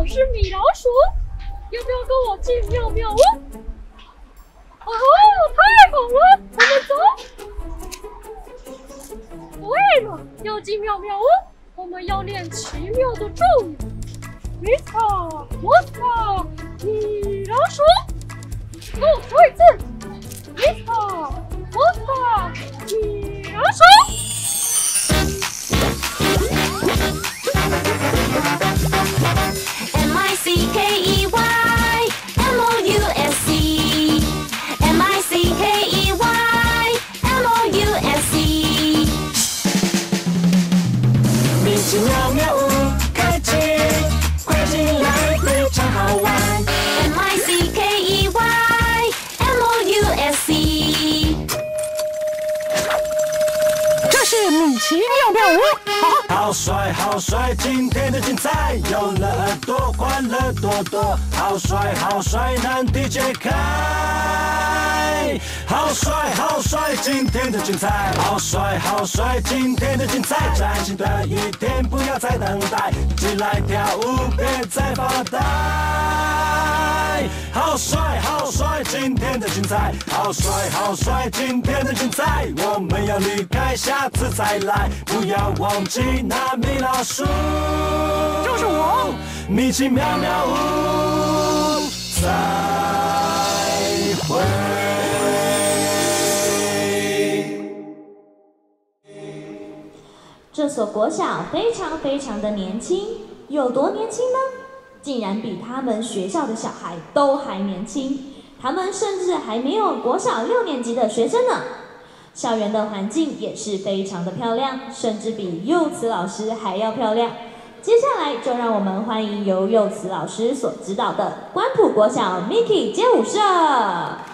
是米老鼠，要不要跟我进妙妙屋？哦，太好了，我们走。对了，要进妙妙屋，我们要练奇妙的咒语。Mr. Monster， 米老鼠，跟我说一次。Mr. Monster， 米老鼠。 奇妙妙屋开启，快进来，非常好玩。 MICKEY MOUSC， 这是米奇妙妙屋。 好帅好帅，今天的精彩，有了耳朵，欢乐多多。好帅好帅，难题解开。好帅好帅，今天的精彩。好帅好帅，今天的精彩。崭新的一天，不要再等待，起来跳舞，别再发呆。好帅好帅，今天的精彩。好帅好帅，今天的精彩。我们要离开，下次再来，不要忘记那米老鼠。 就是我， 米奇妙妙屋，再会。 这所国小非常的年轻，有多年轻呢？竟然比他们学校的小孩都还年轻，他们甚至还没有国小6年级的学生呢。校园的环境也是非常的漂亮，甚至比柚慈老师还要漂亮。接下来就让我们欢迎由柚慈老师所指导的关埔国小 Miki 街舞社。